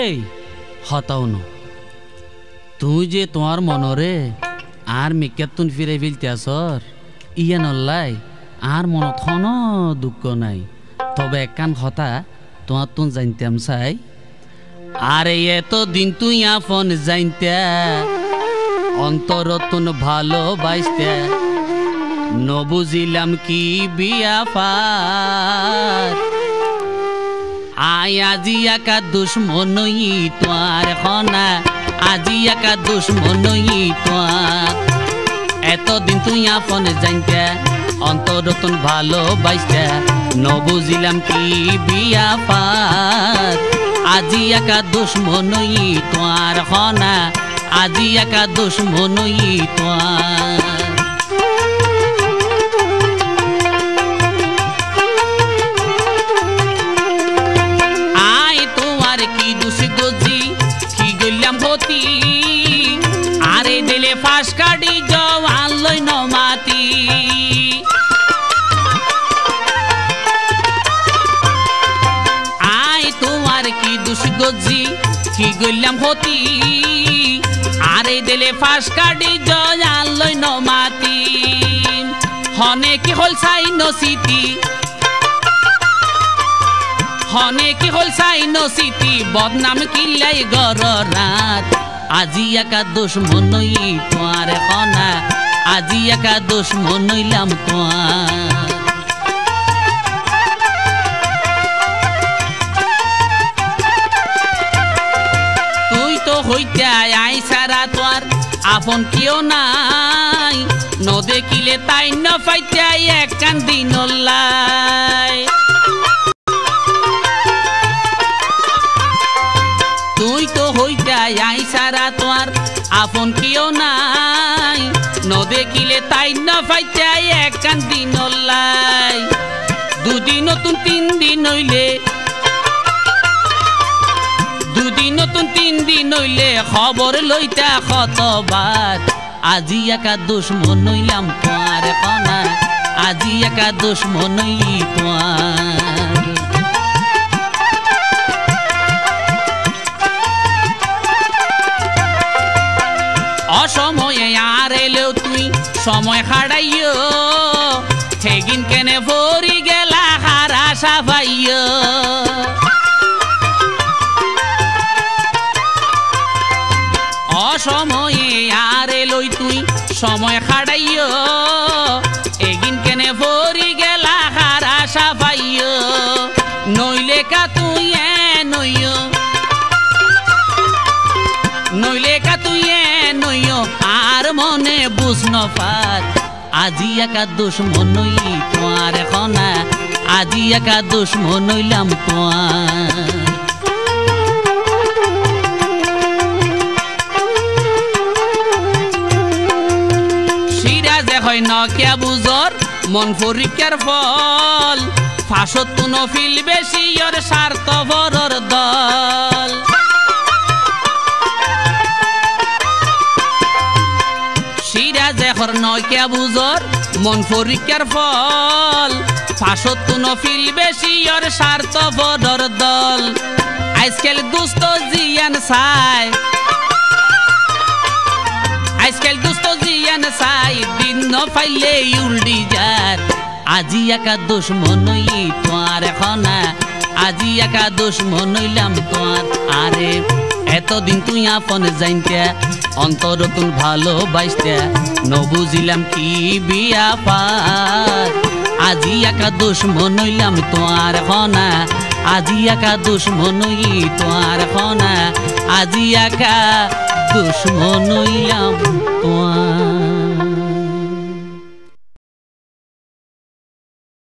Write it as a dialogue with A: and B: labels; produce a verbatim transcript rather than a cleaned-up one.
A: এই হতাও ন তুই যে তোমার মনরে আর মেকাতুন ফিরে ফেলতে আসর ইয়া নল্লাই আর মনত হন দুঃখ নাই তবে একখান কথা তোমার তুন জানতাম চাই আরে এত দিন তুই আপন জানতা অন্তরতুন ভালোবাসতে নবুঝিলাম কি বিয়া পার আয় আজি একা দুশ্মনই তোয়ার হনা আজি একা দুশ্মনই তোয়ার এতদিন তুই আপন জানতে অন্তরতুন ভালোবাসতে নবুঝিলাম কি বিয়া পার আজি একা দুশ্মনই তোয়ার হনা আজি একা দুশ্মনই তোয়ার আয় তোয়ার কি দুষ গজি কি গইলাম হতি আরে দিলে ফাঁস কাটি জওয়ান লই নমাতি আয় তোয়ার কি দুষ গজি কি গইলাম হতি আরে দিলে ফাঁস কাটি জয়ান লই নমাতি হনে কি হল চাই নসিতি হনে কি হল চাই নসিতি বদনাম কিলাই গর রাত আজি একা দুশ্মনই তোয়ার হনা আজি একা দুশ্মনইলাম তোয়ার হইতে আই সারা তোর আপন কেউ নাই ন দেখিলে তাই ন পাইতে এক কান দিন তুই তো হইতে আই সারা তোর আপন কেউ নাই ন দেখিলে তাই ন পাইতে এক কান দিন দুদিন নতুন তিন দিন হইলে দুদিন নতুন তিন দিন হইলে খবর লইতা কতবার আজি একা দুশ্মনইলাম তোয়ার কনা আজি একা দুশ্মনই তোয়ার অসময়ে আর এলেও তুই সময় হারাইও সেদিন কেনে ভরি গেলা হারা সাফাইও অসময়ে আর লই তুই সময় খাড়াইও এগিন কেনে ভরি গেলা হারা সাফাইও নইলে কা তুই এ নইও নইলে কা তুই এ নইও আর মনে বুঝ নপাত আজি একা দুশ্মনই তোয়ার হনা আজি একা দুশ্মনইলাম তোয়ার হয় নকিয়া বুজর মন পরীক্ষার ফল ফাঁসত কোনো ফিল বেশি ওর স্বার্থ বড়র দল সিরাজ এখন নকিয়া বুজর মন পরীক্ষার ফল ফাঁসত কোনো ফিল বেশি ওর স্বার্থ বড়র দল আজকাল দুস্থ জিয়ান চাই আজকাল দুস্থ জিয়ান চাই দিন ন পাইলে উল্টি যার আজি একা দুশ্মনই তোয়ার হনা আজি একা দুশ্মনইলাম তোয়ার আরে এতদিন তুই আপন জানতে অন্তরতুন ভালোবাসতে নবুঝিলাম কি বিয়া পার আজি একা দুশ্মনইলাম তোয়ার হনা আজি একা দুশ্মনই তোয়ার হনা আজি একা দুশ্মনইলাম তোয়ার।